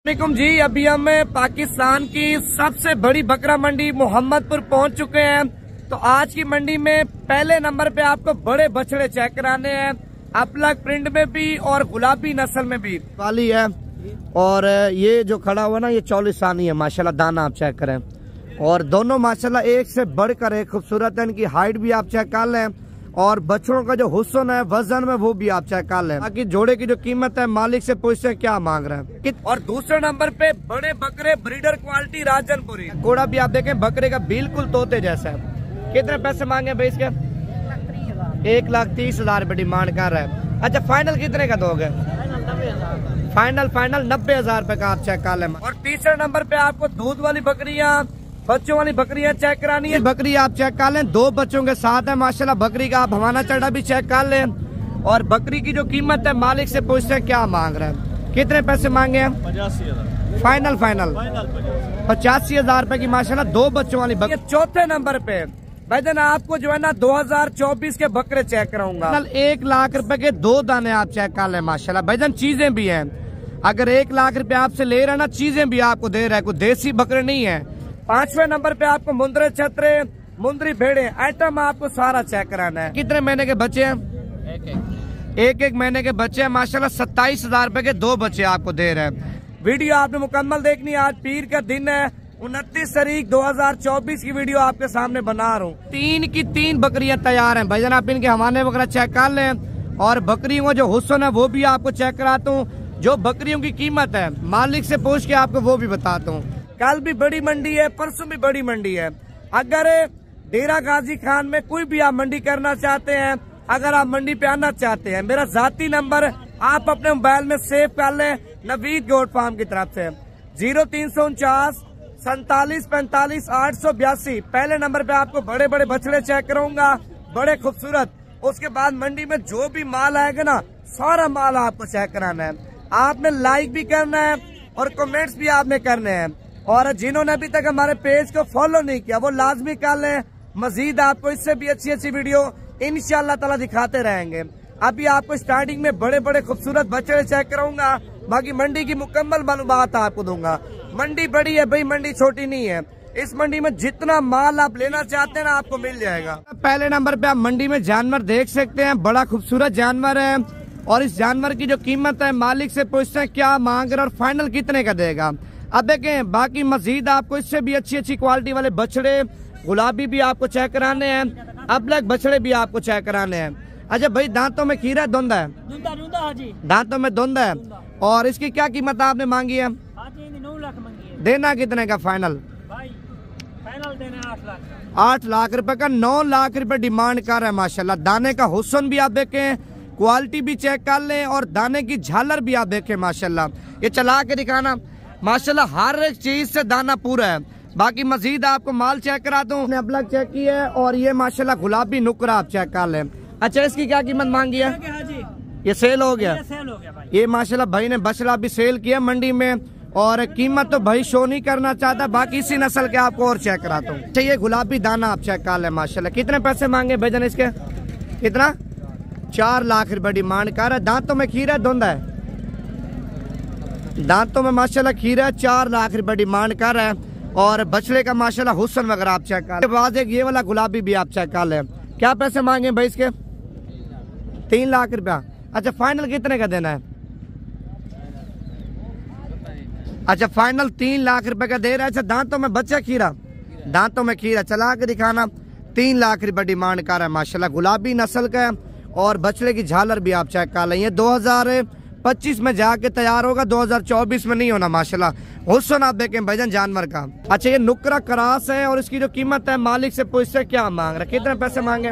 वालेकुम जी, अभी हम पाकिस्तान की सबसे बड़ी बकरा मंडी मोहम्मदपुर पहुंच चुके हैं। तो आज की मंडी में पहले नंबर पे आपको बड़े बछड़े चेक कराने हैं, अपलग प्रिंट में भी और गुलाबी नस्ल में भी वाली है। और ये जो खड़ा हुआ ना, ये 40 है माशाल्लाह। दाना आप चेक करें, और दोनों माशाल्लाह एक से बढ़कर एक खूबसूरत है। इनकी हाइट भी आप चेक कर लें, और बच्चों का जो हुस्न है वजन में वो भी आप चेक कर लें। बाकी जोड़े की जो कीमत है मालिक से पूछते हैं क्या मांग रहे हैं। और दूसरे नंबर पे बड़े बकरे ब्रीडर क्वालिटी राजनपुरी घोड़ा भी आप देखें, बकरे का बिल्कुल तोते जैसा है। कितने पैसे मांगे भाई इसके? 1,30,000 रुपए डिमांड कर रहा है। अच्छा, फाइनल कितने का दोगे? फाइनल 90,000 रुपए का आप चेक कर लें। और तीसरे नंबर पे आपको दूध वाली बकरियां, बच्चों वाली बकरियां चेक करानी है। बकरी आप चेक कर लें, 2 बच्चों के साथ है माशाल्लाह। बकरी का आप हवाना चढ़ा भी चेक कर लें। और बकरी की जो कीमत है मालिक से पूछते हैं क्या मांग रहे हैं। कितने पैसे मांगे हैं? 85,000। फाइनल 85,000 रुपए की माशाल्लाह 2 बच्चों वाली बकरी। चौथे नंबर पे भाईजान आपको जो है ना 2024 के बकरे चेक कराऊंगा। 1 लाख रुपए के 2 दाने आप चेक कर लें माशाल्लाह। भाईजान चीजें भी हैं, अगर 1 लाख रुपए आपसे ले रहे हैं ना, चीजें भी आपको दे रहा है, कोई देसी बकरे नहीं है। 5वें नंबर पे आपको मुंदरे छतरे, मुंदरी भेड़े आइटम आपको सारा चेक कराना है। कितने महीने के बच्चे हैं? एक महीने के बच्चे हैं माशाल्लाह। 27,000 रुपए के 2 बच्चे आपको दे रहे हैं। वीडियो आपने मुकम्मल देखनी है। आज पीर का दिन है, 29 तारीख 2024 की वीडियो आपके सामने बना रहा हूँ। 3 की 3 बकरियां तैयार हैं भाईजान। आप इनके हवाने वगैरह चेक कर लें, और बकरियों का जो हुस्न है वो भी आपको चेक कराता हूँ। जो बकरियों की कीमत है मालिक से पूछ के आपको वो भी बताता हूँ। कल भी बड़ी मंडी है, परसों भी बड़ी मंडी है। अगर डेरा गाजी खान में कोई भी आप मंडी करना चाहते हैं, अगर आप मंडी पे आना चाहते हैं, मेरा जाती नंबर आप अपने मोबाइल में सेव कर लें, नवीद गोट फार्म की तरफ से 0349 47 45 882। पहले नंबर पे आपको बड़े बड़े बछड़े चेक कराऊंगा, बड़े खूबसूरत। उसके बाद मंडी में जो भी माल आएगा ना, सारा माल आपको चेक कराना है। आपने लाइक भी करना है और कमेंट्स भी आपने करने हैं। और जिन्होंने अभी तक हमारे पेज को फॉलो नहीं किया वो लाजमी कर लें। मजीद आपको इससे भी अच्छी अच्छी वीडियो इंशाअल्लाह ताला दिखाते रहेंगे। अभी आपको स्टार्टिंग में बड़े बड़े खूबसूरत बछड़े चेक कराऊंगा, बाकी मंडी की मुकम्मल मालूमात आपको दूंगा। मंडी बड़ी है भाई, मंडी छोटी नहीं है। इस मंडी में जितना माल आप लेना चाहते हैं ना, आपको मिल जाएगा। पहले नंबर पे आप मंडी में जानवर देख सकते हैं, बड़ा खूबसूरत जानवर है। और इस जानवर की जो कीमत है मालिक से पूछते हैं क्या मांग रहे और फाइनल कितने का देगा। अब देखें, बाकी मजीद आपको इससे भी अच्छी अच्छी क्वालिटी वाले बछड़े गुलाबी भी आपको चेक कराने हैं, अपलग बछड़े भी आपको चेक कराने हैं। अच्छा भाई, दांतों में खीरा है, धुंध है? दांतों में धुंध है। और इसकी क्या कीमत आपने मांगी है? 9 लाख मांगी है। देना कितने का फाइनल? फाइनल देना 8 लाख। 8 लाख रुपए का 9 लाख रुपए डिमांड कर रहा है माशाल्लाह। दाने का हुस्न भी आप देखें, क्वालिटी भी चेक कर लें, और दाने की झालर भी आप देखें माशाल्लाह। ये चला के दिखाना माशाल्लाह, हर एक चीज से दाना पूरा है। बाकी मजीद आपको माल चेक कराता हूँ। अपलग चेक किया है, और ये माशाल्लाह गुलाबी नुकरा आप चेक कर लें। अच्छा, इसकी क्या कीमत मांगी है? ये सेल हो गया? ये माशाल्लाह भाई ने बछड़ा भी सेल किया मंडी में, और कीमत तो भाई शो नहीं करना चाहता। बाकी इसी नस्ल के आपको और चेक कराता हूँ। अच्छा, ये गुलाबी दाना आप चेक कर लें माशाल्लाह। कितने पैसे मांगे भैजन इसके? कितना? 4 लाख रुपए डिमांड कर रहा है। दांतों में खीरा, धुंध है? दांतों में माशाल्लाह खीरा है। 4 लाख रुपए डिमांड कर रहा है। और बछड़े का माशाल्लाह हुस्न वगैरह आप चेक कर लें। ये वाला गुलाबी भी आप चेक कर लें। क्या पैसे मांगे भाई इसके? 3 लाख रुपया। अच्छा, फाइनल कितने का देना है? अच्छा, फाइनल 3 लाख रुपए का दे रहा है। अच्छा, दांतों में बच्चा खीरा, दांतों में खीरा चला के दिखाना। 3 लाख रुपए डिमांड कर रहा है माशाल्लाह। गुलाबी नस्ल का है, और बछड़े की झालर भी आप चेक कर लें। ये 2025 में जाके तैयार होगा, 2024 में नहीं होना माशाल्लाह। हुस्न आप देखें भाईजान जानवर का। अच्छा, ये नुकरा क्रास है, और इसकी जो कीमत है मालिक से पूछते क्या मांग रहे, कितने पैसे मांगे?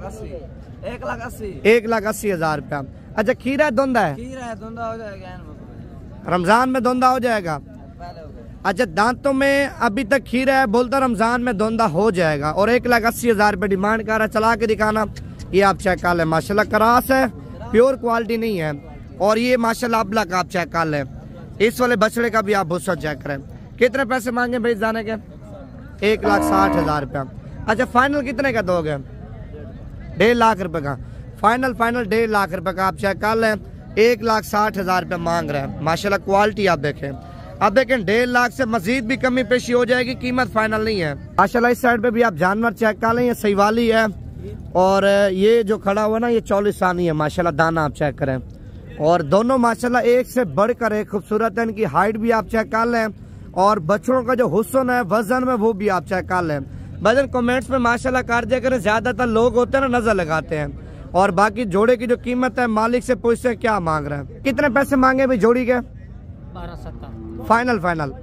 1,80,000 रुपया। अच्छा, खीरा धुंधा है? धुंधा हो जाएगा, रमजान में धुंधा हो जाएगा। अच्छा, दांतों में अभी तक खीरा है, बोलता रमजान में धुंधा हो जाएगा। और 1,80,000 रुपये डिमांड कर रहा है। चला के दिखाना, ये आप चेक कर लें माशाल्लाह। क्रास है, प्योर क्वालिटी नहीं है। और ये माशाल्लाह अपलग आप चेक कर लें। इस वाले बछड़े का भी आप भूसा चेक करें। कितने पैसे मांगे भाई जाने के? 1,60,000 रुपया। अच्छा, फाइनल कितने का दोगे? 1.5 लाख रुपए का फाइनल 1.5 लाख रुपए का आप चेक कर लें। 1,60,000 रुपये मांग रहे हैं माशाल्लाह। क्वालिटी आप देखें। अब देखें 1.5 लाख से मजीद भी कमी पेशी हो जाएगी, कीमत फाइनल नहीं है। माशाल्लाह इस साइड पे भी आप जानवर चेक कर लें, ये सहीवाली है और ये जो खड़ा हुआ ना ये 40 सानी है माशाल्लाह, दाना आप चेक करें। और दोनों माशाल्लाह एक से बढ़कर एक खूबसूरत है, इनकी हाइट भी आप चेक कर लें और बच्चों का जो हुस्न है वजन में वो भी आप चेक कर लें। वजन कमेंट्स में माशाल्लाह कर दिया करें, ज्यादातर लोग होते हैं ना नजर लगाते हैं। और बाकी जोड़े की जो कीमत है मालिक से पूछते हैं क्या मांग रहे हैं, कितने पैसे मांगे भाई जोड़ी के? 12,70 फाइनल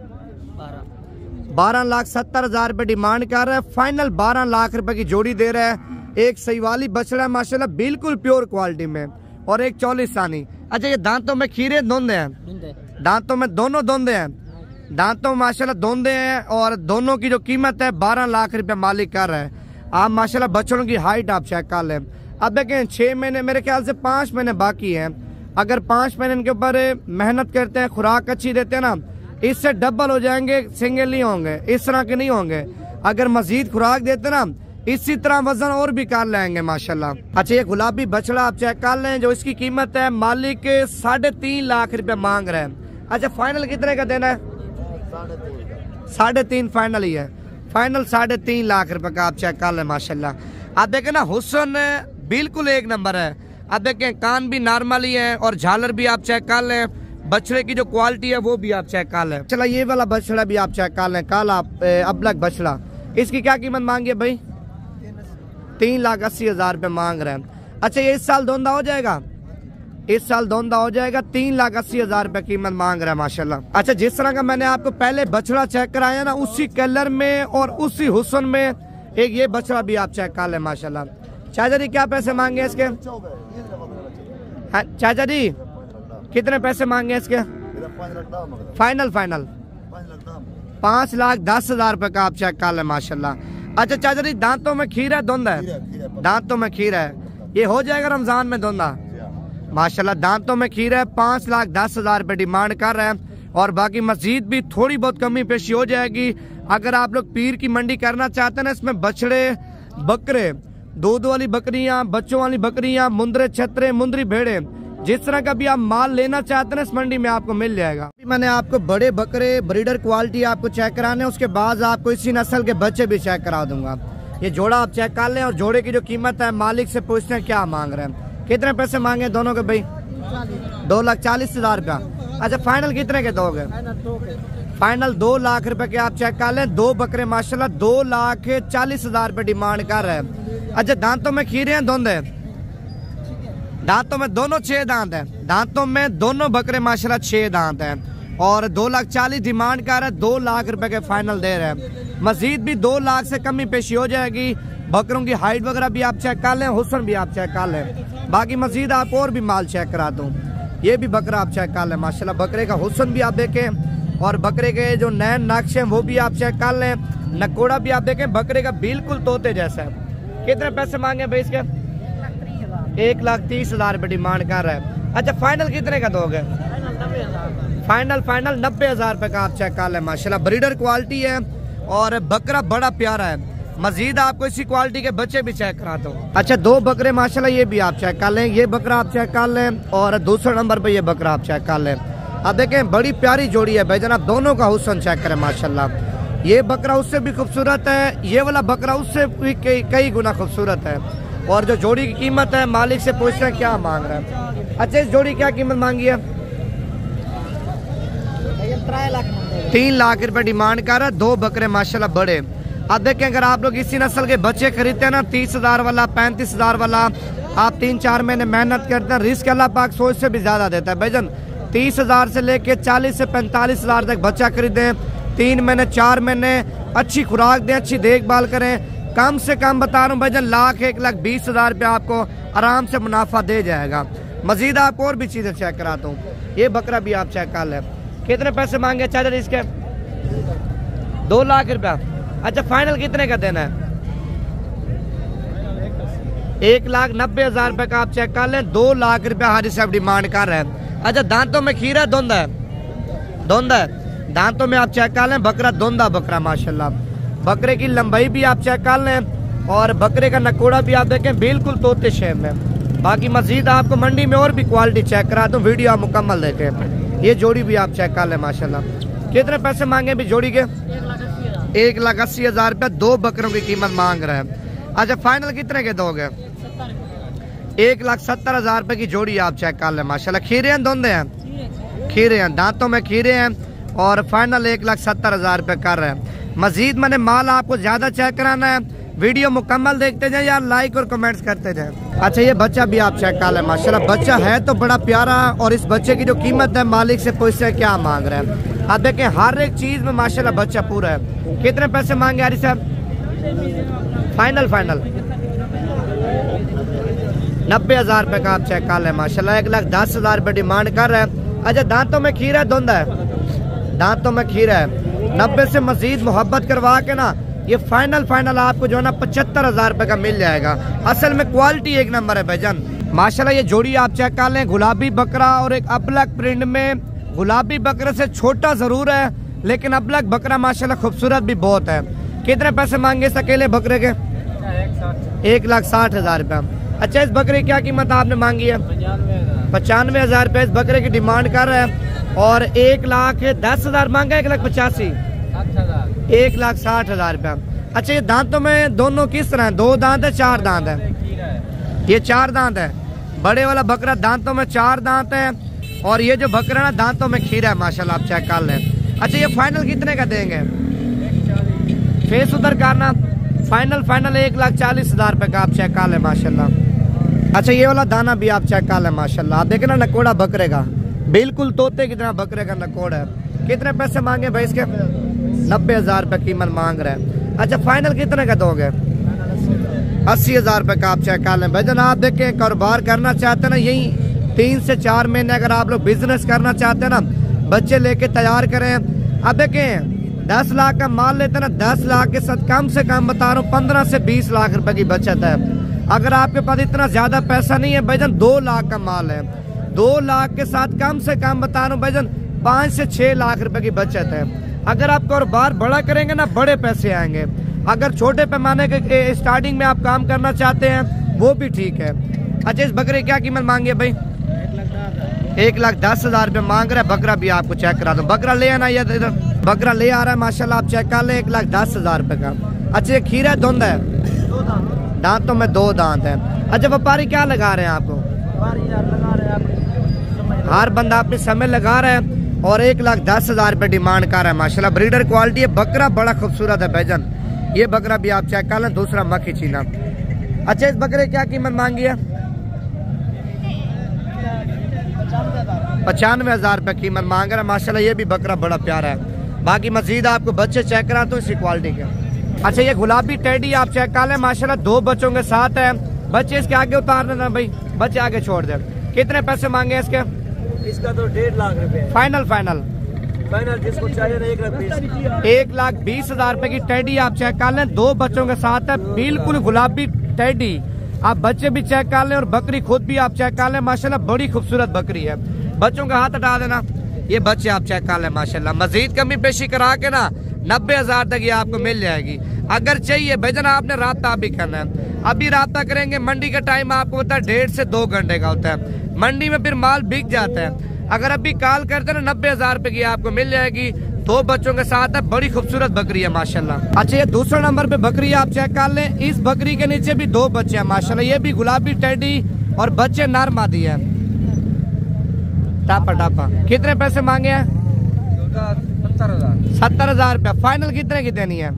12,70,000 रुपए डिमांड कर रहा है, फाइनल 12 लाख रुपए की जोड़ी दे रहा है। एक सहीवाली बछड़ा है माशाल्लाह बिल्कुल प्योर क्वालिटी में और एक 40 सानी। अच्छा ये दांतों में खीरे धुंधे हैं? दांतों में दोनों धुंधे हैं, दांतों में माशाल्लाह धुंधे हैं और दोनों की जो कीमत है 12 लाख रुपए मालिक कर रहा है। आप माशाल्लाह बच्चों की हाइट आप चेक कर लें। अब देखें 6 महीने मेरे ख्याल से 5 महीने बाकी हैं, अगर 5 महीने इनके ऊपर मेहनत करते हैं, खुराक अच्छी देते हैं ना, इससे डबल हो जाएंगे, सिंगल नहीं होंगे, इस तरह के नहीं होंगे। अगर मजीद खुराक देते ना इसी तरह वजन और भी कर लेंगे माशाल्लाह। अच्छा ये गुलाबी बछड़ा आप चेक कर लें, जो इसकी कीमत है मालिक 3.5 लाख रुपए मांग रहे हैं। अच्छा फाइनल कितने का देना है? 3.5 फाइनल ही है, फाइनल 3.5 लाख रुपए का आप चेक कर लें माशाल्लाह। आप देखें ना हुस्न बिल्कुल एक नंबर है। अब देखें कान भी नॉर्मल ही है और झालर भी आप चेक कर लें, बछड़े की जो क्वालिटी है वो भी आप चेक कर लें। चला ये वाला बछड़ा भी आप चेक कर लें, काला अबलग बछड़ा, इसकी क्या कीमत मांगी है भाई? 3,80,000 रुपए मांग रहे हैं। अच्छा ये इस साल धोंदा हो जाएगा? इस साल धोंदा हो जाएगा, 3,80,000 रुपए कीमत मांग रहा है माशाल्लाह। अच्छा जिस तरह का मैंने आपको पहले बछड़ा चेक कराया ना उसी कलर में और उसी हुस्न में एक ये बछड़ा भी आप चेक कर लें माशाल्लाह। चाचा जी क्या पैसे मांगे इसके? हाँ, चाचा जी कितने पैसे मांगे इसके? फाइनल 5,10,000 रुपए का आप चेक कर लें माशाल्लाह। अच्छा चाचा जी दांतों में खीर है धुंध है? दांतों में खीर है, ये हो जाएगा रमजान में धुंधा माशाल्लाह। दांतों में खीर है, 5,10,000 रुपए डिमांड कर रहे हैं और बाकी मजीद भी थोड़ी बहुत कमी पेशी हो जाएगी। अगर आप लोग पीर की मंडी करना चाहते हैं ना, इसमें बछड़े बकरे, दूध वाली बकरियां, बच्चों वाली बकरियां, मुंदरे छतरे, मुंदरी भेड़े, जिस तरह का भी आप माल लेना चाहते हैं इस मंडी में आपको मिल जाएगा। मैंने आपको बड़े बकरे ब्रीडर क्वालिटी आपको चेक कराने, उसके बाद आपको इसी नस्ल के बच्चे भी चेक करा दूंगा। ये जोड़ा आप चेक कर लें और जोड़े की जो कीमत है मालिक से पूछते हैं क्या मांग रहे हैं। कितने पैसे मांगे दोनों के भाई? 2,40,000 रुपया। अच्छा फाइनल कितने के दोगे? फाइनल 2 लाख रुपए के आप चेक कर लें। 2 बकरे माशाल्लाह 2,40,000 रुपए डिमांड कर रहे हैं। अच्छा दांतों में खीरे हैं धुंध है? दांतों में दोनों 6 दांत हैं, दांतों में दोनों बकरे माशाल्लाह 6 दांत हैं और 2,40,000 डिमांड कर रहे हैं। 2 लाख रुपए के फाइनल दे रहे हैं, मजीद भी 2 लाख से कमी पेशी हो जाएगी। बकरों की हाइट वगैरह भी आप चेक कर लें, हुस्न भी आप चेक कर लें, बाकी मजीद आप और भी माल चेक करा दूँ। ये भी बकरा आप चेक कर लें माशाल्लाह, बकरे का हुस्न भी आप देखें और बकरे के जो नए नक्श हैं वो भी आप चेक कर लें। नकोड़ा भी आप देखें, बकरे का बिल्कुल तोते जैसा है। कितने पैसे मांगे भाई इसके? 1,30,000 रुपए डिमांड कर रहा है। अच्छा फाइनल कितने का दोगे? फाइनल 90,000 रुपए का आप चेक कर लें माशाल्लाह। ब्रीडर क्वालिटी है और बकरा बड़ा प्यारा है। मजीद आपको इसी क्वालिटी के बच्चे भी चेक कराता हूँ। अच्छा 2 बकरे माशाल्लाह ये भी आप चेक कर लें, ये बकरा आप चेक कर लें और दूसरे नंबर पे ये बकरा आप चेक कर लें। अब देखें बड़ी प्यारी जोड़ी है भाईजान, आप दोनों का हुस्न चेक करें माशाल्लाह। ये बकरा उससे भी खूबसूरत है, ये वाला बकरा उससे भी कई गुना खूबसूरत है और जो जोड़ी की कीमत है मालिक से पूछते हैं क्या मांग रहा है। अच्छा इस जोड़ी क्या कीमत मांगी है? 3 लाख रुपए डिमांड कर रहा है। 2 बकरे माशाल्लाह बड़े। अब देखें अगर आप लोग इसी नस्ल के बच्चे खरीदते हैं ना, 30,000 वाला 35,000 वाला, आप 3-4 महीने मेहनत करते हैं, रिस्क अल्लाह पाक सोच से भी ज्यादा देता है भाईजान। 30,000 से लेके 40 से 45,000 तक बच्चा खरीदें, 3 महीने 4 महीने अच्छी खुराक दें, अच्छी देखभाल करें, कम से कम बता रहा हूँ भाईजान 1,20,000 रुपया आपको आराम से मुनाफा दे जाएगा। मजीद आपको और भी चीजें चेक कराता हूँ। ये बकरा भी आप चेक कर लें। कितने पैसे मांगे चाचा इसके? 2 लाख रुपया। अच्छा फाइनल कितने का देना है? 1,90,000 रुपए का आप चेक कर लें। 2 लाख रुपया हाजी साहब डिमांड कर रहे हैं। अच्छा दांतों में खीरा धुंध है? धुंध है, दांतों में आप चेक कर लें, बकरा धुंधा बकरा माशाल्लाह। बकरे की लंबाई भी आप चेक कर लें और बकरे का नकोड़ा भी आप देखें बिल्कुल तोते शेप में। बाकी मजीद आपको मंडी में और भी क्वालिटी चेक करा दूं, वीडियो आप मुकम्मल देखें। ये जोड़ी भी आप चेक कर लें माशाल्लाह। कितने पैसे मांगे अभी जोड़ी के? 1,80,000 रुपया 2 बकरों की कीमत मांग रहे हैं। अच्छा फाइनल कितने के दोगे? 1,70,000 रुपए की जोड़ी आप चेक कर लें माशाल्लाह। खीरे हैं दोंदे हैं? खीरे हैं, दांतों में खीरे हैं और फाइनल 1,70,000 रुपए कर रहे हैं। मजीद मैंने माल आपको ज्यादा चेक कराना है, वीडियो मुकम्मल देखते जाए यार, लाइक और कमेंट्स करते जाए। अच्छा ये बच्चा भी आप चेक कर लें माशाल्लाह, बच्चा है तो बड़ा प्यारा और इस बच्चे की जो कीमत है मालिक से पूछते हैं क्या मांग रहे हैं। आप देखें हर एक चीज में माशाल्लाह बच्चा पूरा है। कितने पैसे मांगे यारी साहब? फाइनल 90,000 रुपए का आप चेक कर लें माशाल्लाह। 1,10,000 रुपए डिमांड कर रहे हैं। अच्छा दांतों में खीरा है धुंधा है? दांतों में खीरा है। 90 से मजीद मोहब्बत करवा के ना ये फाइनल आपको जो है ना 75,000 रुपए का मिल जाएगा। असल में क्वालिटी एक नंबर है भाईजान माशाल्लाह। ये जोड़ी आप चेक कर लें, गुलाबी बकरा और एक अबलक प्रिंट में। गुलाबी बकरे से छोटा जरूर है लेकिन अबलक बकरा माशाल्लाह खूबसूरत भी बहुत है। कितने पैसे मांगे इस अकेले बकरे के? 1,60,000 रुपया। अच्छा इस बकरे की क्या कीमत आपने मांगी है? 95,000 रुपये इस बकरे की डिमांड कर रहे हैं और 1,10,000 मांगा है। 1,85,000 1,60,000 रुपया। अच्छा ये दांतों में दोनों किस तरह है? 2 दांत है 4 दांत है? ये 4 दांत है। बड़े वाला बकरा दांतों में 4 दांत है और ये जो बकरा ना दांतों में खीरा है माशाल्लाह, आप चेक कर लें। अच्छा ये फाइनल कितने का देंगे? फेस उधर करना। फाइनल 1,40,000 रुपए का आप चेक कर लें माशाल्लाह। अच्छा ये वाला दाना भी आप चेक कर लें माशाल्लाह। आप देखें ना नकोड़ा बकरे का, बिल्कुल तोते की तरह बकरे का नकोड़ा है। कितने पैसे मांगे भाई इसके? 90,000 रुपए कीमत मांग रहे हैं। अच्छा फाइनल कितने का दोगे? 80,000 रुपए का आप चेक कर लें भाईजान। आप देखें कारोबार करना चाहते हैं ना, यही 3 से 4 महीने अगर आप लोग बिजनेस करना चाहते हैं ना, बच्चे लेके तैयार करें। अब देखें 10 लाख का माल लेते हैं ना, 10 लाख के साथ कम से कम बता रहा हूँ 15 से 20 लाख रुपए की बचत है। अगर आपके पास इतना ज्यादा पैसा नहीं है भाईजान, 2 लाख का माल है, 2 लाख के साथ कम से कम बता रहा हूँ भाईजान 5 से 6 लाख रुपए की बचत है। अगर आप कारोबार बड़ा करेंगे ना बड़े पैसे आएंगे। अगर छोटे पैमाने के स्टार्टिंग में आप काम करना चाहते हैं वो भी ठीक है। अच्छा इस बकरे की क्या कीमत मांगी है भाई? 1,10,000 रुपये मांग रहा है। बकरा भी आपको चेक करा दो, बकरा ले आना, इधर बकरा ले आ रहा है माशाल्लाह, आप चेक कर ले। 1,10,000 रुपये का। अच्छा ये खीरा है धुंध है? दांतों में 2 दांत है। अच्छा व्यापारी क्या लगा रहे हैं आपको? हर बंदा अपने समय लगा रहा है और 1,10,000 रुपये डिमांड कर रहा है माशाल्लाह। ब्रीडर क्वालिटी है, बकरा बड़ा खूबसूरत है भाईजान। ये बकरा भी आप चेक कर लें, दूसरा मक्खी चीना। अच्छा इस बकरे क्या कीमत मांगी है? 95,000 रुपये कीमत मांग रहा है माशाल्लाह। ये भी बकरा बड़ा प्यारा है। बाकी मजीद आपको बच्चे चेक करा तो इसी क्वालिटी के। अच्छा ये गुलाबी टेडी आप चेक कर लें माशाल्लाह, 2 बच्चों के साथ है। बच्चे इसके आगे उतार देना भाई, बच्चे आगे छोड़ दे। कितने पैसे मांगे इसके? इसका तो 1.5 लाख रुपए। फाइनल जिसको चाहिए 1,20,000 रुपए की टेडी आप चेक कर लें, 2 बच्चों के साथ है, बिल्कुल गुलाबी टेडी। आप बच्चे भी चेक कर लें और बकरी खुद भी आप चेक कर लें माशाल्लाह, बड़ी खूबसूरत बकरी है। बच्चों का हाथ हटा देना। ये बच्चे आप चेक कर लें माशाल्लाह। मजीद कमी पेशी करा के ना 90,000 तक ये आपको मिल जाएगी। अगर चाहिए भाईजान आपने राब्ता भी करना है, अभी राब्ता करेंगे। मंडी का टाइम आपको पता है 1.5 से 2 घंटे का होता है, मंडी में फिर माल बिक जाता है। अगर अभी कॉल करते ना 90,000 रुपए की आपको मिल जाएगी। 2 बच्चों के साथ है, बड़ी खूबसूरत बकरी है माशाल्लाह। अच्छा ये दूसरे नंबर पे बकरी आप चेक कर लें। इस बकरी के नीचे भी 2 बच्चे हैं माशाल्लाह। ये भी गुलाबी टेडी और बच्चे नर मादी है। टापा कितने पैसे मांगे हैं? 70,000 रुपया। फाइनल कितने की देनी है?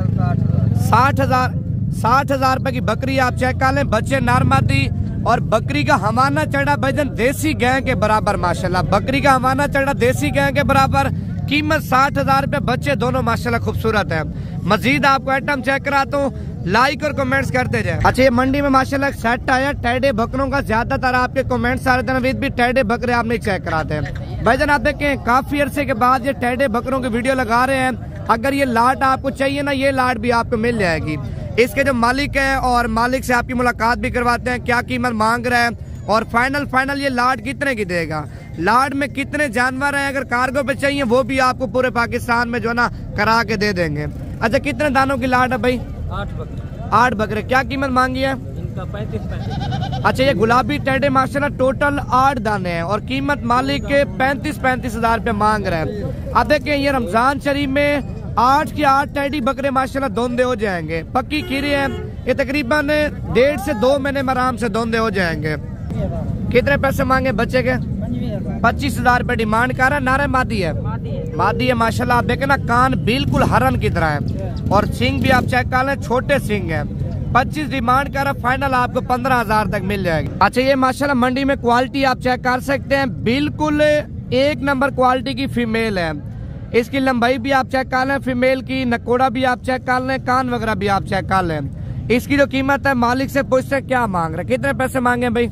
60,000 रुपए की बकरी आप चेक कर लें। बच्चे नर मादी और बकरी का हमाना चढ़ा भाईजान देसी गाय के बराबर माशाल्लाह। बकरी का हमाना चढ़ा देसी गाय के बराबर, कीमत 60,000 रुपए। बच्चे दोनों माशाल्लाह खूबसूरत है। मजीद आपको आइटम चेक कराता हूँ, लाइक और कमेंट्स करते जाए। अच्छा ये मंडी में माशाल्लाह सेट आया टेढ़े बकरों का। ज्यादातर आपके कमेंट्स आ रहे थे नवीद भी टेढ़े बकरे आप नहीं चेक कराते हैं भाईजान। आप देखें काफी अरसे के बाद ये टेढ़े बकरों की वीडियो लगा रहे हैं। अगर ये लाट आपको चाहिए ना, ये लाट भी आपको मिल जाएगी। इसके जो मालिक है और मालिक से आपकी मुलाकात भी करवाते हैं, क्या कीमत मांग रहा है और फाइनल ये लाट कितने की देगा, लाट में कितने जानवर हैं। अगर कार्गो पे चाहिए वो भी आपको पूरे पाकिस्तान में जो है ना करा के दे देंगे। अच्छा कितने दानों की लाट है भाई? 8 बकरे। 8 बकरे। क्या कीमत मांगी है? इनका 35 अच्छा ये गुलाबी टेडे माशाल्लाह टोटल 8 दाने हैं और कीमत मालिक के 35 हजार रुपए मांग रहे हैं। अब देखें ये रमजान शरीफ में 8 के 8 टेडी बकरे माशाल्लाह धोंदे हो जाएंगे। पक्की खीरे हैं, ये तकरीबन 1.5 से 2 महीने में आराम से धोंदे हो जाएंगे। कितने पैसे मांगे बच्चे के? 25 हजार रुपए डिमांड कर रहा है। नारे मादी है, मादी है माशाल्लाह। आप देखें ना कान बिल्कुल हरन की तरह है और सिंग भी आप चेक कर लें, छोटे सिंग है। 25 डिमांड कर रहा, फाइनल आपको 15 हजार तक मिल जाएगी। अच्छा ये माशाल्लाह मंडी में क्वालिटी आप चेक कर सकते हैं, बिल्कुल 1 नंबर क्वालिटी की फीमेल है। इसकी लंबाई भी आप चेक कर लें, फीमेल की नकोड़ा भी आप चेक कर लें, कान वगैरह भी आप चेक कर लें। इसकी जो कीमत है मालिक से पूछते क्या मांग रहे, कितने पैसे मांगे भाई?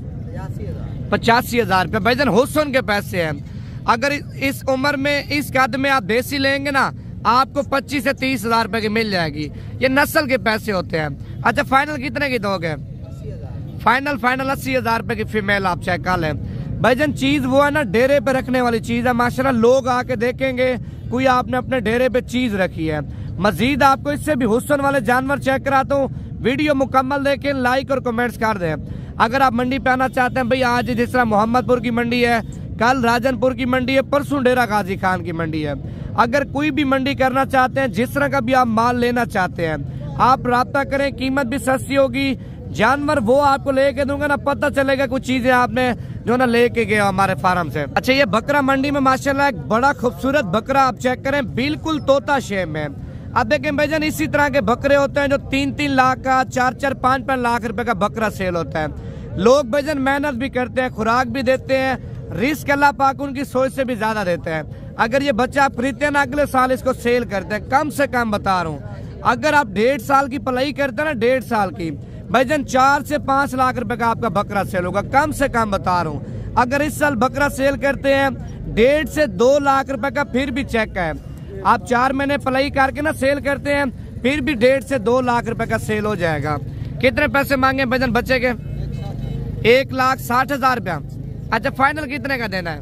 85 हजार रुपए। भाईजान हुस्न के पैसे हैं। अगर इस उम्र में इस कद में आप देसी लेंगे ना, आपको 25 से 30 हजार रुपए की मिल जाएगी। ये नस्ल के पैसे होते हैं। अच्छा फाइनल कितने की दोगे? फाइनल 80 हजार रुपए की फीमेल आप चेक कर लें। भाईजान चीज वो है ना डेरे पे रखने वाली चीज है माशाल्लाह। लोग आके देखेंगे कोई आपने अपने डेरे पे चीज रखी है। मजीद आपको इससे भी हुस्न वाले जानवर चेक कराता हूँ। वीडियो मुकम्मल देखें, लाइक और कमेंट्स कर दें। अगर आप मंडी पे आना चाहते हैं भाई, आज जिस तरह मोहम्मदपुर की मंडी है, कल राजनपुर की मंडी है, परसों डेरा गाजी खान की मंडी है। अगर कोई भी मंडी करना चाहते हैं, जिस तरह का भी आप माल लेना चाहते हैं, आप राब्ता करें। कीमत भी सस्ती होगी, जानवर वो आपको लेके दूंगा ना, पता चलेगा कुछ चीजें आपने जो ना लेके गए हमारे फार्म से। अच्छा ये बकरा मंडी में माशाल्लाह एक बड़ा खूबसूरत बकरा आप चेक करें, बिल्कुल तोता शेप में। अब देखें भाईजान इसी तरह के बकरे होते हैं जो 3-3 लाख का, 4-4, 5-5 लाख रुपए का बकरा सेल होता है। लोग भाईजान मेहनत भी करते हैं, खुराक भी देते हैं, रिस्क अल्लाह पाक उनकी सोच से भी ज्यादा देते हैं। अगर ये बच्चा आप खरीदते हैं ना, अगले साल इसको सेल करते हैं। कम से कम बता रहा हूँ, अगर आप 1.5 साल की पलाई करते हैं ना, 1.5 साल की, भाईजान 4 से 5 लाख रुपए का आपका बकरा सेल होगा। कम से कम बता रहा हूँ। अगर इस साल बकरा सेल करते हैं 1.5 से 2 लाख रुपए का, फिर भी चेक है। आप 4 महीने पलाई करके ना सेल करते हैं, फिर भी 1.5 से 2 लाख रुपए का सेल हो जाएगा। कितने पैसे मांगे भाईजान बच्चे के? 1,60,000 रुपया। अच्छा फाइनल कितने का देना है?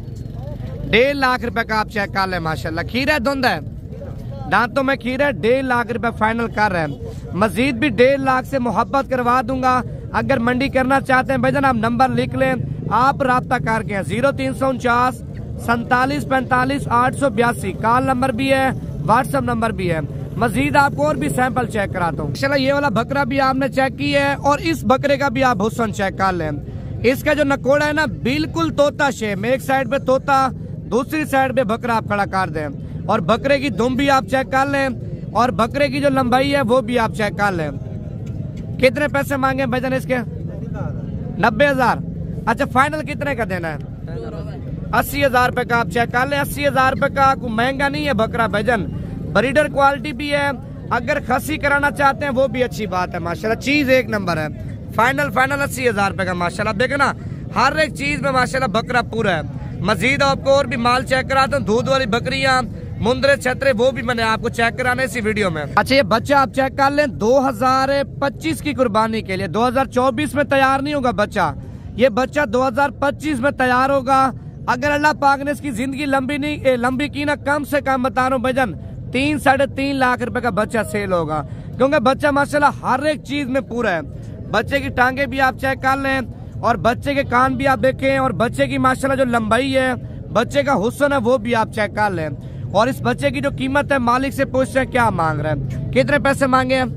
1.5 लाख रुपए का आप चेक कर ले माशाल्लाह। खीरा धुंध है, दांतों में खीरा, 1.5 लाख रुपए फाइनल कर रहे हैं। मजीद भी 1.5 लाख से मोहब्बत करवा दूंगा। अगर मंडी करना चाहते हैं भाईजान, आप नंबर लिख लें, आप राब्ता करके 0349 47 45 882 कॉल नंबर भी है, व्हाट्सएप नंबर भी है। मजीद आपको और भी सैंपल चेक कराता हूँ। चलो ये वाला बकरा भी आपने चेक किया है और इस बकरे का भी आप हुस्न चेक कर लें। इसका जो नकोड़ा है ना, बिल्कुल तोता शेप में, एक साइड पे तोता, दूसरी साइड पे बकरा आप खड़ा कर दें। और बकरे की दुम भी आप चेक कर लें और बकरे की जो लंबाई है वो भी आप चेक कर लें। कितने पैसे मांगे भाईजान इसके? 90,000। अच्छा फाइनल कितने का देना है? 80,000 रुपए का आप चेक कर लें। 80,000 रुपए का कोई महंगा नहीं है बकरा भाईजान, ब्रीडर क्वालिटी भी है। अगर खसी कराना चाहते हैं वो भी अच्छी बात है माशाल्लाह, चीज एक नंबर है। फाइनल 80,000 रुपए का माशाल्लाह। देखे ना हर एक चीज में माशाल्लाह बकरा पूरा है। मजीद आपको और भी माल चेक कराता हूँ। दूध वाली बकरियां, मुंदरे छतरे, वो भी मैंने आपको चेक कराने इसी वीडियो में। अच्छा ये बच्चा आप चेक कर लें, 2025 की कुर्बानी के लिए, 2024 में तैयार नहीं होगा बच्चा। ये बच्चा 2025 में तैयार होगा। अगर अल्लाह पाक ने इसकी जिंदगी लंबी की ना, कम से कम बता रहा हूँ भाईजान 3 साढ़े 3 लाख रुपए का बच्चा सेल होगा। क्योंकि बच्चा माशाल्लाह हर एक चीज में पूरा है। बच्चे की टांगे भी आप चेक कर लें और बच्चे के कान भी आप देखें और बच्चे की माशाल्लाह जो लंबाई है, बच्चे का हुस्न है, वो भी आप चेक कर लें। और इस बच्चे की जो कीमत है मालिक से पूछते हैं क्या मांग रहे हैं। कितने पैसे मांगे हैं?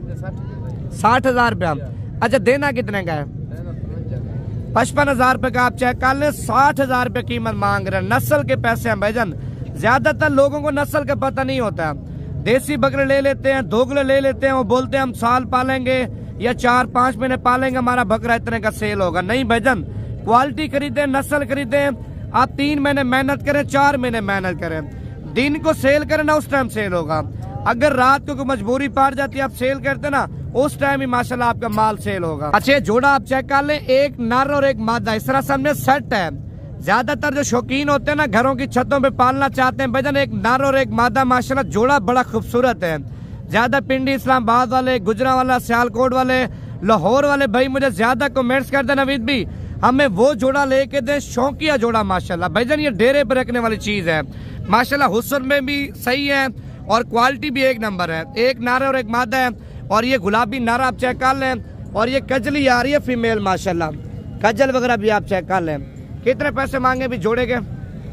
60,000 रुपया। अच्छा देना कितने का है? 55,000 रुपए का आप चेक कर लें। 60,000 रुपए कीमत मांग रहे हैं। नस्ल के पैसे हैं भाईजान। ज्यादातर लोगों को नस्ल का पता नहीं होता। देसी बकरे ले लेते हैं, दोगले ले लेते हैं, वो बोलते हैं हम साल पालेंगे या 4-5 महीने पालेंगे, हमारा बकरा इतने का सेल होगा। नहीं भाईजान, क्वालिटी खरीदे, नस्ल खरीदे। आप 3 महीने मेहनत करें, 4 महीने मेहनत करें, दिन को सेल करें ना, उस टाइम सेल होगा। अगर रात को कोई मजबूरी पड़ जाती है, आप सेल करते ना, उस टाइम ही माशाल्लाह आपका माल सेल होगा। अच्छा जोड़ा आप चेक कर लें, एक नर और एक मादा, इस तरह सामने सेट है। ज्यादातर जो शौकीन होते हैं ना, घरों की छतों पे पालना चाहते हैं भाईजान, एक नर और एक मादा माशाल्लाह जोड़ा बड़ा खूबसूरत है। ज्यादा पिंडी, इस्लामाबाद वाले, गुजरांवाला, सियालकोट वाले, लाहौर वाले भाई मुझे ज्यादा कमेंट्स करते नवीद भी, हमें वो जोड़ा लेके दे, शौकिया जोड़ा माशाल्लाह। भाईजान ये डेरे पे रखने वाली चीज है माशाल्लाह। हुस्न में भी सही है और क्वालिटी भी एक नंबर है। एक नारा और एक मादा है। और ये गुलाबी नारा आप चेक कर लें, और ये कजली आ रही है फीमेल माशाल्लाह, कजल वगैरह भी आप चेक कर लें। कितने पैसे मांगे भी जोड़े के?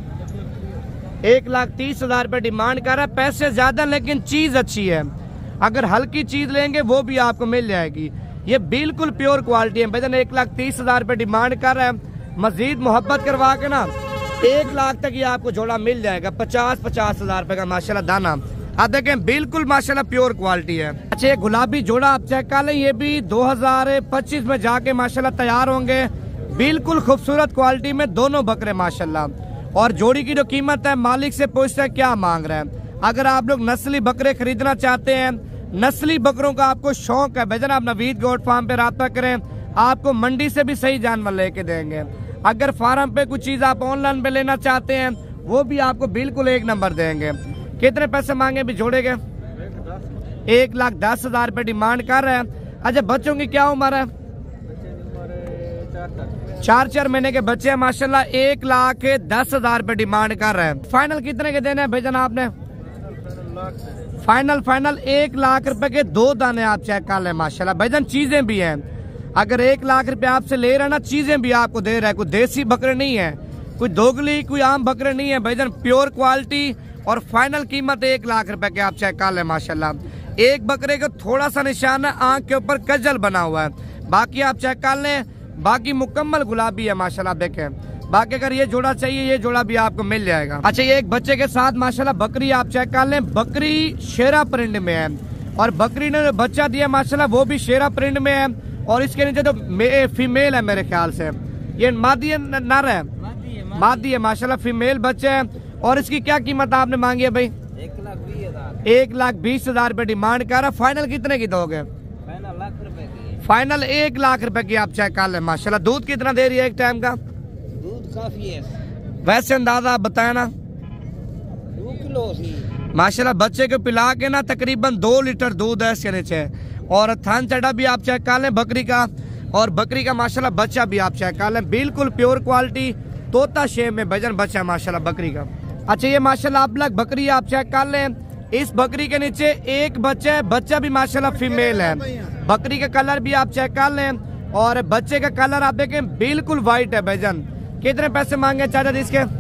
1,30,000 रुपये डिमांड कर रहा है। पैसे ज्यादा लेकिन चीज अच्छी है, अगर हल्की चीज लेंगे वो भी आपको मिल जाएगी। ये बिल्कुल प्योर क्वालिटी है। भाईजान 1,30,000 रुपये डिमांड कर रहा है, मजीद मोहब्बत करवा के ना 1 लाख तक ये आपको जोड़ा मिल जाएगा। 50,000 रुपये का माशाल्लाह दाना। आप देखें बिल्कुल माशाल्लाह प्योर क्वालिटी है। अच्छा ये गुलाबी जोड़ा आप चेक कर लें, ये भी 2025 में जाके माशाल्लाह तैयार होंगे। बिल्कुल खूबसूरत क्वालिटी में दोनों बकरे माशाल्लाह। और जोड़ी की जो कीमत है मालिक से पूछते हैं क्या मांग रहे हैं। अगर आप लोग नस्ली बकरे खरीदना चाहते हैं, नस्ली बकरों का आपको शौक है, भाईजान आप नवीद गोट फार्म पे राब्ता करें, आपको मंडी से भी सही जानवर लेके देंगे। अगर फार्म पे कुछ चीज आप ऑनलाइन पे लेना चाहते हैं वो भी आपको बिल्कुल 1 नंबर देंगे। कितने पैसे मांगे भी जोड़े के? 1,10,000 रुपये डिमांड कर रहे हैं। अच्छा बच्चों की क्या उम्र है? 4 महीने के बच्चे हैं माशाल्लाह। 1,10,000 रुपये डिमांड कर रहे हैं। फाइनल कितने के देने हैं भाईजान आपने? फाइनल 1 लाख रुपए के 2 दाने आप चेक कर लें माशाल्लाह। भाईजान चीजें भी हैं, अगर 1 लाख रुपए आपसे ले रहे हैं ना, चीजें भी आपको दे रहा है। कोई देसी बकरे नहीं है, कोई दोगली, कोई आम बकरे नहीं है भाईजान, प्योर क्वालिटी। और फाइनल कीमत 1 लाख रुपए के आप चेक कर लें माशाल्लाह। एक बकरे को थोड़ा सा निशान है आंख के ऊपर कजल बना हुआ है, बाकी आप चेक कर लें, बाकी मुकम्मल गुलाबी है माशाल्लाह। देखें बाकी अगर ये जोड़ा चाहिए ये जोड़ा भी आपको मिल जाएगा। अच्छा ये एक बच्चे के साथ माशाल्लाह बकरी आप चेक कर लें, बकरी शेरा प्रिंट में है और बकरी ने जो बच्चा दिया माशाल्लाह वो भी शेरा प्रिंट में है। और इसके नीचे तो फीमेल है मेरे ख्याल से, ये मादी है नर है? मादी है माशाल्लाह, फीमेल बच्चे है। और इसकी क्या कीमत आपने मांगी है भाई? 1,20,000 रुपये डिमांड कर रहा है। फाइनल कितने की दोगे? फाइनल 1 लाख रुपए की आप चेक कर लें माशाल्लाह। दूध कितना दे रही है एक टाइम का? दूध काफी है वैसे अंदाजा आप बताए ना। 2 किलो माशाल्लाह बच्चे को पिला के ना तकरीबन 2 लीटर दूध है इसके नीचे। और थान चढ़ा भी आप चेक कर लें बकरी का, और बकरी का माशाल्लाह बच्चा भी आप चेक कर लें, बिल्कुल प्योर क्वालिटी तोता शेप में भजन बच्चा माशाल्लाह बकरी का। अच्छा ये माशाल्लाह आप लोग बकरी आप चेक कर लें, इस बकरी के नीचे एक बच्चा है, बच्चा भी माशाल्लाह फीमेल है। बकरी का कलर भी आप चेक कर लें और बच्चे का कलर आप देखें बिल्कुल व्हाइट है भजन। कितने पैसे मांगे चाचा जी इसके?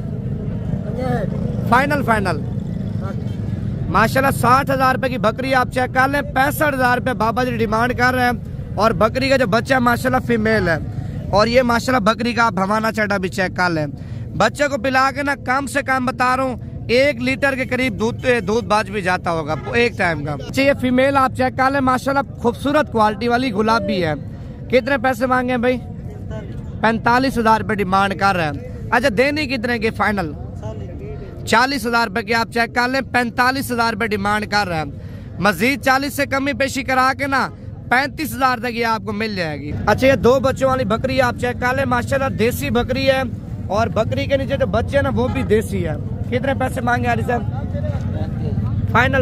फाइनल माशाल्लाह 60,000 रुपए की बकरी आप चेक कर लें। 65,000 रुपए बाबा जी डिमांड कर रहे हैं। और बकरी का जो बच्चा माशाल्लाह फीमेल है। और ये माशाल्लाह बकरी का आप हवाना चढ़ा भी चेक कर लें। बच्चे को पिला के ना कम से कम बता रहा हूँ 1 लीटर के करीब दूध बाज भी जाता होगा एक टाइम का। अच्छा ये फीमेल आप चेक कर लें माशाल्लाह खूबसूरत क्वालिटी वाली गुलाबी है। कितने पैसे मांगे भाई? 45,000 रुपए डिमांड कर रहे हैं। अच्छा देने कितने के? फाइनल 40,000 रुपए की आप चेक कर लें। 45,000 रुपए डिमांड कर रहे हैं। मजीद 40 से कमी पेशी करा के ना 35,000 तक ये आपको मिल जाएगी। अच्छा ये 2 बच्चों वाली बकरी आप चेक कर लें माशाल्लाह, देसी बकरी है। और बकरी के नीचे जो बच्चे हैं ना वो भी देसी है। कितने पैसे मांगे आरी साहब? फाइनल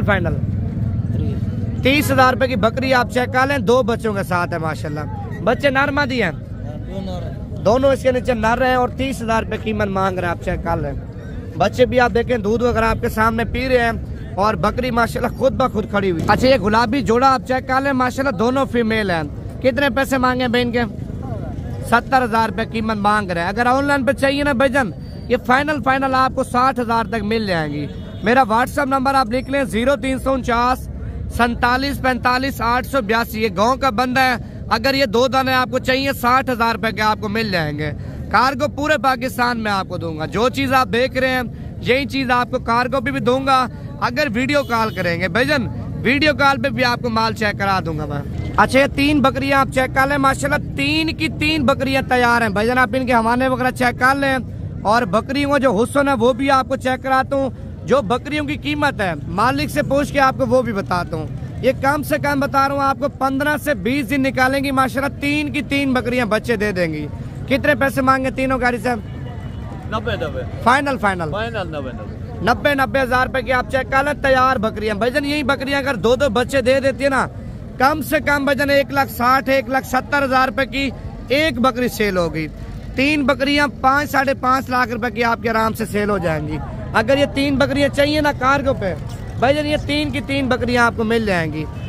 30,000 रुपए की बकरी आप चेक कर लें, 2 बच्चों के साथ है माशाल्लाह। बच्चे नर मादी हैं, दोनों इसके नीचे नर हैं। और 30,000 रुपए कीमत मांग रहे हैं आप चेक कर लें। बच्चे भी आप देखें दूध वगैरह आपके सामने पी रहे हैं। और बकरी माशाल्लाह खुद ब खुद खड़ी हुई। अच्छा ये गुलाबी जोड़ा आप चेक कर लें माशाल्लाह, दोनों फीमेल हैं। कितने पैसे मांगे बहन के? 70,000 रुपए कीमत मांग रहे हैं। अगर ऑनलाइन पे चाहिए ना भजन ये फाइनल आपको 60,000 तक मिल जाएंगी। मेरा व्हाट्सएप नंबर आप लिख लें 0349 47 45 882। ये गाँव का बंदा है। अगर ये 2 दाने आपको चाहिए 60,000 रुपए के आपको मिल जाएंगे। कार्गो पूरे पाकिस्तान में आपको दूंगा। जो चीज आप देख रहे हैं यही चीज आपको कार्गो पे भी दूंगा। अगर वीडियो कॉल करेंगे भजन वीडियो कॉल पे भी आपको माल चेक करा दूंगा मैं। अच्छा ये 3 बकरियां आप चेक कर लें माशाल्लाह, 3 की 3 बकरियां तैयार हैं भजन। आप इनके हवाने वगैरह चेक कर लें। और बकरियों का जो हुस्न है वो भी आपको चेक कराता हूँ। जो बकरियों की कीमत है मालिक से पूछ के आपको वो भी बताता हूँ। ये कम से कम बता रहा हूँ आपको 15 से 20 दिन निकालेंगी माशाल्लाह। 3 की 3 बकरियां बच्चे दे देंगी। कितने पैसे मांगे तीनों गाड़ी से? 90 फाइनल 90,000 रुपए की आप चेक कर लें। तैयार बकरियां भजन, यही बकरियां अगर 2 बच्चे दे देती है ना कम से कम भजन 1,60,000 1,70,000 रुपए की एक बकरी सेल होगी। 3 बकरियां 5 साढ़े 5 लाख रुपए की आपके आराम से सेल हो जाएंगी। अगर ये 3 बकरियां चाहिए ना कार्गो पे भजन ये 3 की 3 बकरियां आपको मिल जाएंगी।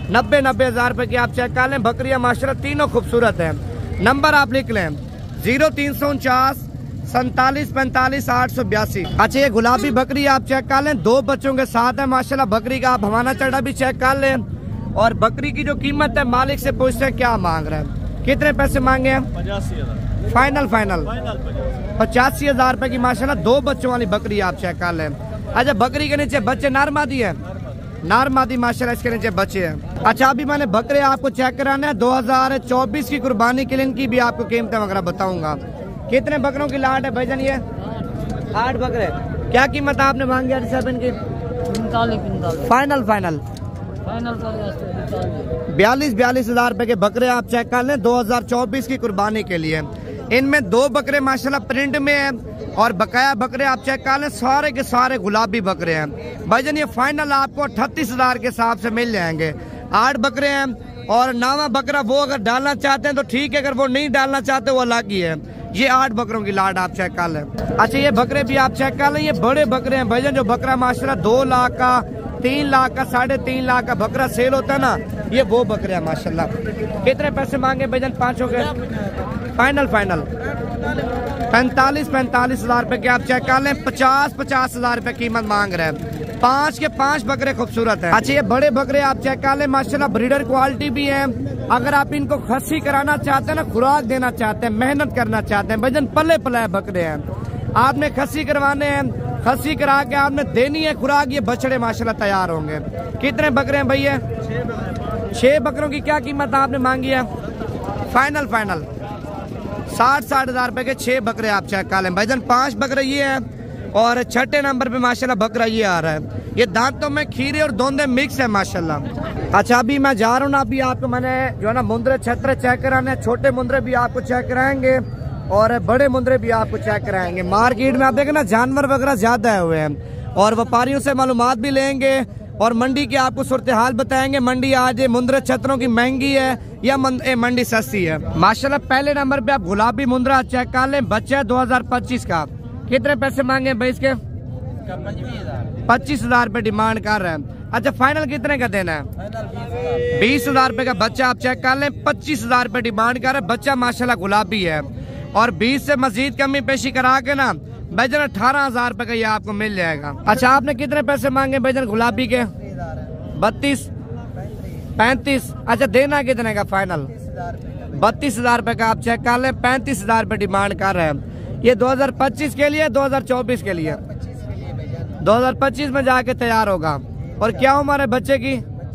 90,000 रुपए की आप चेक कर लें। बकरियां माशाल्लाह तीनों खूबसूरत हैं। नंबर आप लिख लें 0349 47 45 882। अच्छा ये गुलाबी बकरी आप चेक कर लें, 2 बच्चों के साथ है माशाल्लाह। बकरी का आप हवाना चढ़ा भी चेक कर लें। और बकरी की जो कीमत है मालिक से पूछते हैं क्या मांग रहे हैं, कितने पैसे मांगे हैं? 85,000 फाइनल 85,000 रुपए की माशाल्लाह 2 बच्चों वाली बकरी आप चेक कर लें। अच्छा बकरी के नीचे बच्चे नार मादी है, नार मादी माशाल्लाह इसके नीचे बच्चे हैं। अच्छा अभी मैंने बकरे आपको चेक कराने हैं 2024 की कुर्बानी के लिए, इनकी भी आपको कीमतें वगैरह बताऊंगा। कितने बकरों की लाट है भाईजान? ये 8 बकरे। क्या कीमत आपने मांगी है साहब इनकी? 45 फाइनल 42,000 रुपए के बकरे आप चेक कर लें 2024 की कुर्बानी के लिए। इनमें 2 बकरे माशाल्लाह प्रिंट में हैं और बकाया बकरे आप चेक कर लें सारे के सारे गुलाबी बकरे हैं भाईजान। ये फाइनल आपको 38,000 के हिसाब से मिल जाएंगे। 8 बकरे हैं और 9वां बकरा वो अगर डालना चाहते हैं तो ठीक है, अगर वो नहीं डालना चाहते वो अलग ही है। ये 8 बकरों की लाट आप चेक कर लें। अच्छा ये बकरे भी आप चेक कर लें, ये बड़े बकरे हैं भाईजान। जो बकरा माशाल्लाह 2 लाख का, 3 लाख का, 3.5 लाख का बकरा सेल होता है ना, ये वो बकरे हैं माशाल्लाह। कितने पैसे मांगे भाईजान पांचों के? फाइनल 45,000 रुपए के आप चेक कर लें। 50,000 रुपए कीमत मांग रहे हैं। 5 के 5 बकरे खूबसूरत है। अच्छा ये बड़े बकरे आप चेक कर लें माशाल्लाह, ब्रीडर क्वालिटी भी है। अगर आप इनको खस्सी कराना चाहते हैं ना, खुराक देना चाहते हैं, मेहनत करना चाहते हैं भाईजान, पले पलाए बकरे हैं। आपने खस्सी करवाने हैं, खस्सी करा के आपने देनी है खुराक, ये बछड़े माशाल्लाह तैयार होंगे। कितने बकरे हैं भैया? 6 बकरों की क्या कीमत आपने मांगी है? फाइनल 60,000 रुपए के 6 बकरे आप चेक कर लें भाईजान। 5 बकरे ये हैं और छठे नंबर पे माशाल्लाह बकरा ये आ रहा है। ये दांतों में खीरे और दोंदे मिक्स है माशाल्लाह। अच्छा अभी मैं जा रहा हूँ ना, अभी आपको मैंने जो है ना मुंदरे छतरे चेक कराने, छोटे मुंदरे भी आपको चेक कराएंगे और बड़े मुंदरे भी आपको चेक कराएंगे। मार्केट में आप देखें ना जानवर वगैरह ज्यादा हुए हैं और व्यापारियों से मालूमात भी लेंगे और मंडी की आपको सूरत हाल बताएंगे। मंडी आज मुंदरे छतरों की महंगी है या मंडी सस्ती है माशाल्लाह। पहले नंबर पे आप गुलाबी मुंदरा चेक कर लें, बच्चा 2025 का। कितने पैसे मांगे भाई इसके? 25,000 रुपए डिमांड कर रहे हैं। अच्छा फाइनल कितने का देना है? 20,000 रुपए का बच्चा आप चेक कर लें। 25,000 रुपए डिमांड कर रहे हैं। बच्चा माशाल्लाह गुलाबी है और 20 से मजीद कमी पेशी करा के ना भाईजान 18,000 रुपए का ये आपको मिल जाएगा। अच्छा आपने कितने पैसे मांगे भाईजान गुलाबी के? 32, 35। अच्छा देना कितने का फाइनल? 32,000 रुपए का आप चेक कर लें। 35,000 रुपए डिमांड कर रहे हैं। ये 2025 के लिए, 2024 के लिए? 2025 में जाके तैयार होगा। और क्या उम्र है बच्चे की?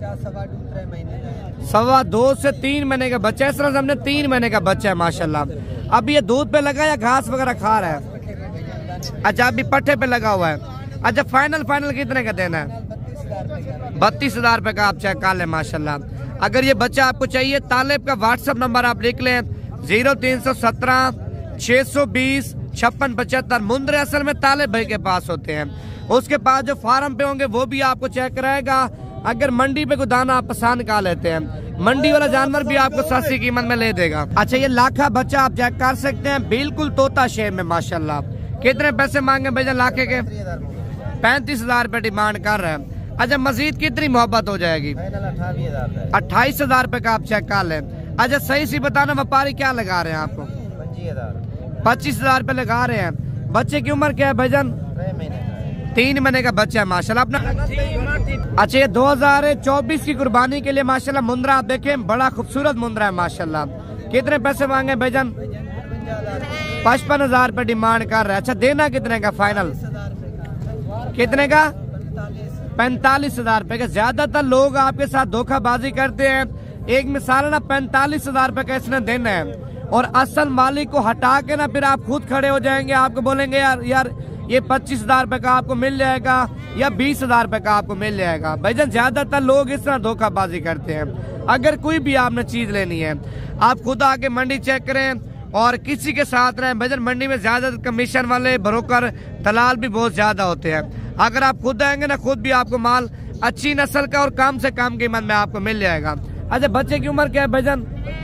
2.25 से 3 महीने का बच्चा। इस तरह से हमने 3 महीने का बच्चा है माशाल्लाह। अभी ये दूध पे लगा या घास वगैरह खा रहा है? अच्छा अभी पट्टे पे लगा हुआ है। अच्छा फाइनल कितने का देना है? 32,000 रुपए का आप चेक कर लें माशाल्लाह। अगर ये बच्चा आपको चाहिए, तालिब का व्हाट्सएप नंबर आप लिख लें 0317 620 5675। मुंदरे असल में तालिब भाई के पास होते हैं, उसके पास जो फार्म पे होंगे वो भी आपको चेक कराएगा। अगर मंडी पे कोई दाना आप पसंद कर लेते हैं, मंडी वाला जानवर भी आपको सस्ती कीमत में ले देगा। अच्छा ये लाखा बच्चा आप चेक कर सकते हैं, बिल्कुल तोता शेप में माशाल्लाह। कितने पैसे मांगे भैया लाखे के? 35,000 रुपए डिमांड कर रहे हैं। अच्छा मजीद कितनी मोहब्बत हो जाएगी? 28,000 रुपए का आप चेक कर लें। अच्छा सही सी बताना, व्यापारी क्या लगा रहे हैं आपको? 25,000 रुपए लगा रहे हैं। बच्चे की उम्र क्या है भाईजान? 3 महीने का बच्चा है माशाल्लाह अपना। अच्छा ये 2024 की कुर्बानी के लिए माशाल्लाह मुंदरा आप देखें, बड़ा खूबसूरत मुंदरा है माशाल्लाह। कितने पैसे मांगे भाईजान? 55,000 रुपए डिमांड कर रहे हैं। अच्छा देना कितने का फाइनल? कितने का? 45,000 रुपए का। ज्यादातर लोग आपके साथ धोखाबाजी करते हैं। एक मिसाल है ना, 45,000 रुपए का इसने देना है और असल मालिक को हटा के ना फिर आप खुद खड़े हो जाएंगे, आपको बोलेंगे यार ये 25,000 रुपए का आपको मिल जाएगा या 20,000 रुपए का आपको मिल जाएगा। भाईजान ज्यादातर लोग इस तरह धोखाबाजी करते हैं। अगर कोई भी आपने चीज लेनी है, आप खुद आके मंडी चेक करें और किसी के साथ रहें। भाईजान मंडी में ज्यादा कमीशन वाले ब्रोकर दलाल भी बहुत ज्यादा होते हैं। अगर आप खुद आएंगे ना, खुद भी आपको माल अच्छी नस्ल का और कम से कम कीमत में आपको मिल जाएगा। अच्छा बच्चे की उम्र क्या है भाईजान?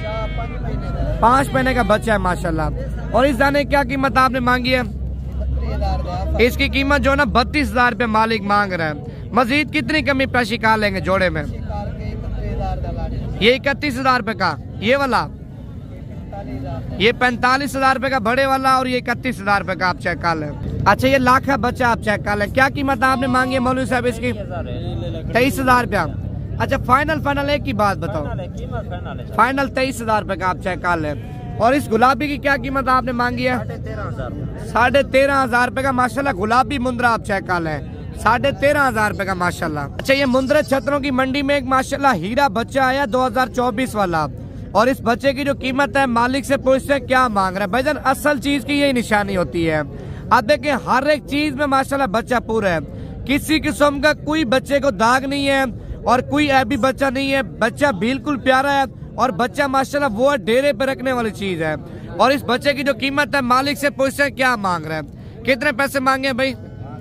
5 महीने का बच्चा है माशाल्लाह। और इस दाने की क्या कीमत आपने मांगी है? इसकी कीमत जो है ना 32,000 रुपए मालिक मांग रहे हैं। मजीद कितनी कमी पेशी कर लेंगे जोड़े में? ये 31,000 रुपए का, ये वाला ये 45,000 रुपए का बड़े वाला, और ये 31,000 रुपए का आप चेक कर लें। अच्छा ये लाखा बच्चा आप चेक कर लें। क्या कीमत आपने मांगी है मौलवी साहब इसकी? 23,000 रुपया। अच्छा फाइनल एक ही बात बताओ, फाइनल 23,000 रुपए का आप चेक कर लें। और इस गुलाबी की क्या कीमत आपने मांगी है? 13,500 रुपए का माशाल्लाह गुलाबी मुंद्रा आप चेक कर लें, 13,500 रुपए का माशाल्लाह। अच्छा ये मुंद्रे छतरों की मंडी में एक माशाल्लाह हीरा बच्चा आया 2024 वाला, और इस बच्चे की जो कीमत है मालिक से पूछते हैं क्या मांग रहा है। भाईजान असल चीज की यही निशानी होती है। आप देखें हर एक चीज में माशाल्लाह बच्चा पूरा है, किसी किस्म का कोई बच्चे को दाग नहीं है और कोई ऐबी बच्चा नहीं है। बच्चा बिल्कुल प्यारा है और बच्चा माशाल्लाह वो डेरे पे रखने वाली चीज है। और इस बच्चे की जो कीमत है मालिक से पूछते हैं क्या मांग रहे हैं। कितने पैसे मांगे भाई?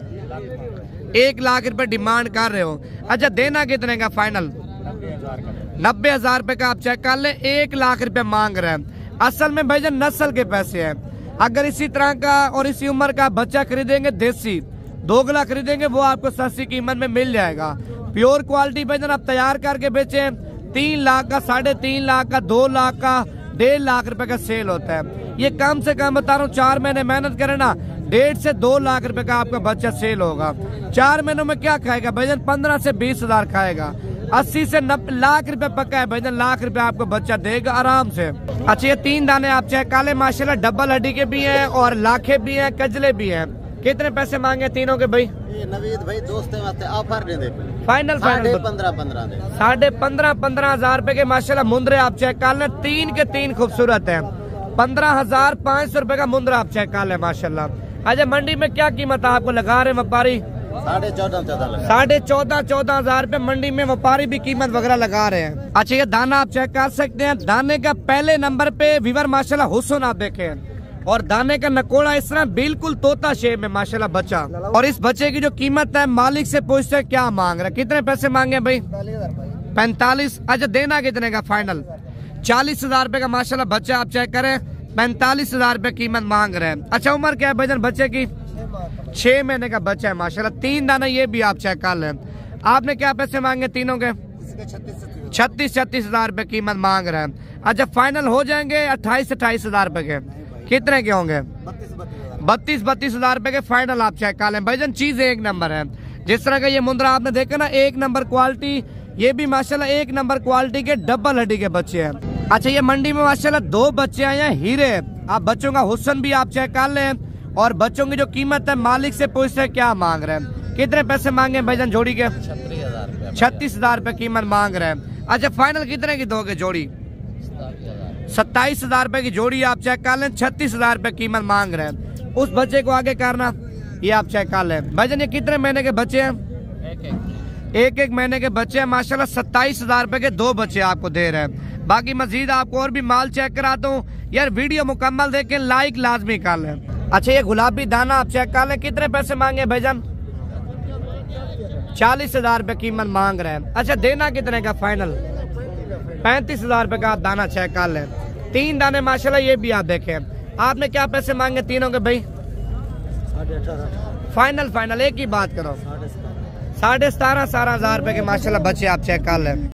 1 लाख रुपए डिमांड कर रहे हो। अच्छा देना कितने का फाइनल? 90,000 रुपए का आप चेक कर ले। 1 लाख रुपए मांग रहे हैं। असल में भाईजान नस्ल के पैसे हैं। अगर इसी तरह का और इसी उम्र का बच्चा खरीदेंगे देसी, दोगला खरीदेंगे, वो आपको सस्ती कीमत में मिल जाएगा। प्योर क्वालिटी भाईजान आप तैयार करके बेचे 3 लाख का, 3.5 लाख का, 2 लाख का, 1.5 लाख रुपए का सेल होता है। ये कम से कम बता रहा हूँ 4 महीने मेहनत करें ना, 1.5 से 2 लाख रुपए का आपका बच्चा सेल होगा। 4 महीनों में क्या खाएगा भाईजान? 15 से 20,000 खाएगा। 80 से 90 लाख रुपए पक्का है भाईजान, लाख रुपए आपको बच्चा देगा आराम से। अच्छा ये 3 दाने आप चेक कर ले माशाल्लाह, डबल हड्डी के भी हैं और लाखे भी हैं, कजले भी हैं। कितने पैसे मांगे तीनों के भाई? नवीद भाई दोस्तों वास्ते ऑफर दे दे, फाइनल 15,000 दे, 15,500 रुपए के माशाल्लाह मुंद्रे आप चेक कर लें। 3 के 3 खूबसूरत है। 15,500 रुपए का मुंद्रा आप चेक कर लें माशाल्लाह। अच्छा मंडी में क्या कीमत आपको लगा रहे व्यापारी? 14,500 रुपए मंडी में व्यापारी भी कीमत वगैरह लगा रहे हैं। अच्छा ये दाना आप चेक कर सकते हैं। दाने का पहले नंबर पे विवर माशाल्लाह हुस्न आप देखें, और दाने का नकोड़ा इस तरह बिल्कुल तोता शेप में माशाल्लाह बच्चा। और इस बच्चे की जो कीमत है मालिक से पूछते हैं क्या मांग रहा है। कितने पैसे मांगे भाई? 45। अच्छा देना कितने का फाइनल? 40,000 रुपए का माशाल्लाह बच्चा आप चेक करें, 45,000 रुपए कीमत मांग रहे हैं। अच्छा उम्र क्या है भाईजान बच्चे की? 6 महीने का बच्चा है माशाल्लाह। 3 दाना ये भी आप चेक कर लें। आपने क्या पैसे मांगे तीनों के? 36,000 रुपए कीमत मांग रहे हैं। अच्छा फाइनल हो जाएंगे 28,000 रुपए के। कितने के होंगे? 32,000 रुपए के फाइनल आप चेक कर लें। भाईजान चीज एक नंबर है। जिस तरह का ये मुंद्रा आपने देखा ना, 1 नंबर क्वालिटी, ये भी माशाल्लाह 1 नंबर क्वालिटी के डबल हड्डी के बच्चे हैं। अच्छा ये मंडी में माशाल्लाह 2 बच्चे आए हैं हीरे। आप बच्चों का हुस्न भी आप चेक कर लें, और बच्चों की जो कीमत है मालिक से पूछते हैं क्या मांग रहे हैं। कितने पैसे मांगे भाईजान जोड़ी के? 36,000 रुपए कीमत मांग रहे हैं। अच्छा फाइनल कितने की दोगे जोड़ी? 27,000 रुपए की जोड़ी आप चेक कर लें। 36,000 रुपए कीमत मांग रहे हैं। उस बच्चे को आगे करना, ये आप चेक कर लें। भाईजान ये कितने महीने के बच्चे हैं? एक महीने के बच्चे हैं माशाल्लाह। 27,000 रुपए के 2 बच्चे आपको दे रहे हैं। बाकी मजीद आपको और भी माल चेक कराता हूँ यार, वीडियो मुकम्मल देखें, लाइक लाजमी कर लें। अच्छा ये गुलाबी दाना आप चेक कर लें। कितने पैसे मांगे भाईजान? 40,000 रुपए कीमत मांग रहे हैं। अच्छा देना कितने का फाइनल? 35,000 रुपए का आप दाना चेक कर लें। 3 दाने माशाल्लाह ये भी आप देखें। आपने क्या पैसे मांगे तीनों के भाई? फाइनल एक ही बात करो, 17,500 रुपए के माशाल्लाह बच्चे आप चेक कर लें।